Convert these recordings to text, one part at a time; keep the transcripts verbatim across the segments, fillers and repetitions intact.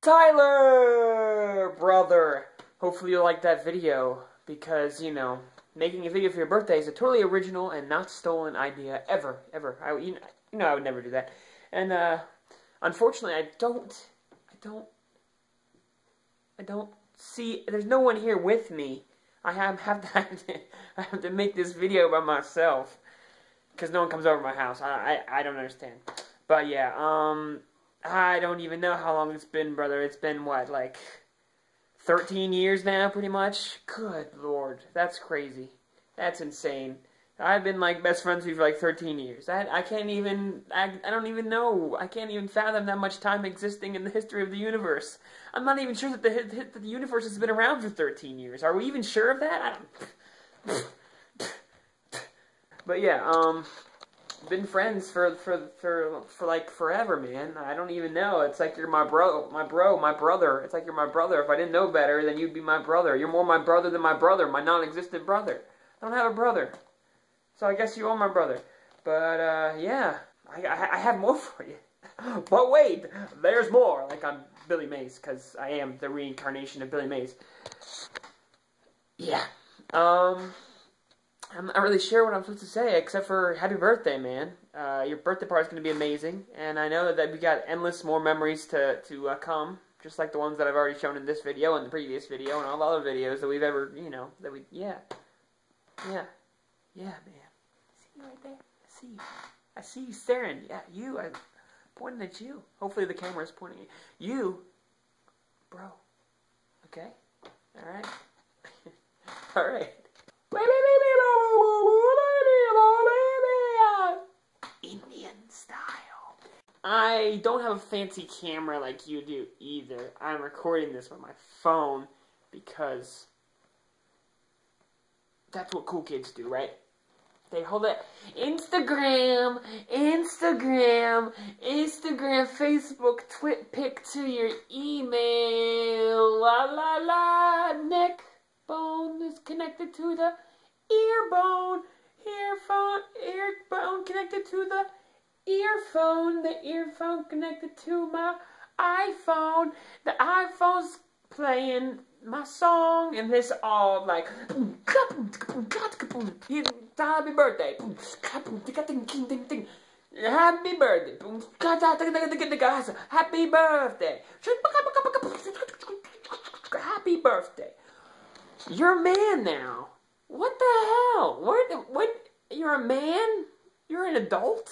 Tyler, brother. Hopefully you liked that video, because, you know, making a video for your birthday is a totally original and not stolen idea, ever, ever. I, you, know, you know I would never do that. And, uh, unfortunately, I don't, I don't, I don't see, there's no one here with me. I have, have, to, I have to make this video by myself, because no one comes over to my house. I, I, I don't understand. But, yeah, um, I don't even know how long it's been, brother. It's been, what, like, thirteen years now, pretty much? Good Lord, that's crazy. That's insane. I've been, like, best friends with you for, like, thirteen years. I, I can't even, I, I don't even know. I can't even fathom that much time existing in the history of the universe. I'm not even sure that the, that the universe has been around for thirteen years. Are we even sure of that? I don't... But, yeah, um... been friends for, for, for, for, like, forever, man. I don't even know. It's like you're my bro, my bro, my brother. It's like you're my brother. If I didn't know better, then you'd be my brother. You're more my brother than my brother, my non-existent brother. I don't have a brother. So I guess you are my brother. But, uh, yeah. I, I, I have more for you. But wait, there's more. Like I'm Billy Mays, because I am the reincarnation of Billy Mays. Yeah. Um... I'm not really sure what I'm supposed to say, except for happy birthday, man. Uh, your birthday party is going to be amazing, and I know that we got endless more memories to, to uh, come, just like the ones that I've already shown in this video, and the previous video, and all the other videos that we've ever, you know, that we, yeah. Yeah. Yeah, man. See you right there? I see you. I see you staring. Yeah, you. I'm pointing at you. Hopefully the camera's pointing at you. You, bro. Okay? Alright? Alright. Indian style. I don't have a fancy camera like you do either. I'm recording this with my phone because that's what cool kids do, right? They hold it. Instagram, Instagram, Instagram, Facebook, twit pic to your email. La la la. Neck bone is connected to the ear bone. Earphone, ear bone connected to the earphone. The earphone connected to my iPhone. The iPhone's playing my song, and this all like happy birthday. Happy birthday. Happy birthday. Happy birthday. You're a man now. What the hell? What? What? You're a man? You're an adult?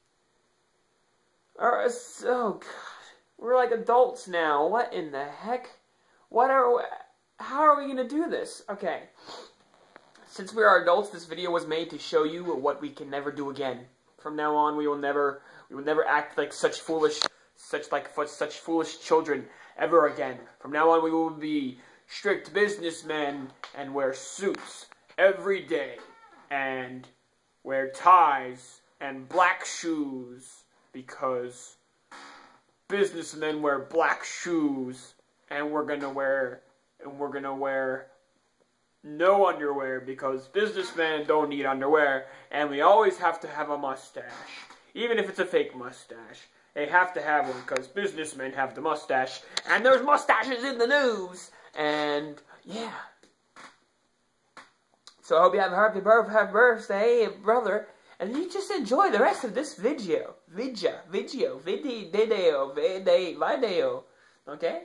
Or, oh, God. We're like adults now. What in the heck? What are we, how are we going to do this? Okay. Since we are adults, this video was made to show you what we can never do again. From now on, we will never, we will never act like such foolish, such like such foolish children ever again. From now on, we will be strict businessmen and wear suits every day, and wear ties and black shoes, because businessmen wear black shoes, and we're gonna wear and we're gonna wear no underwear, because businessmen don't need underwear, and we always have to have a mustache, even if it's a fake mustache. They have to have one, because businessmen have the mustache, and there's mustaches in the news, and yeah. So I hope you have a happy birthday, brother, and you just enjoy the rest of this video. Video, video, video, video, video, video. Okay?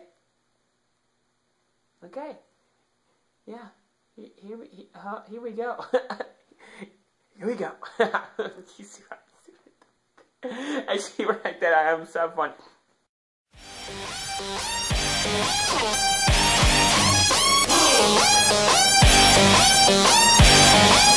Okay. Yeah. Here, here, we, uh, here we go. Here we go. You see what I'm doing? I see what I did. I am so fun. We'll be right back.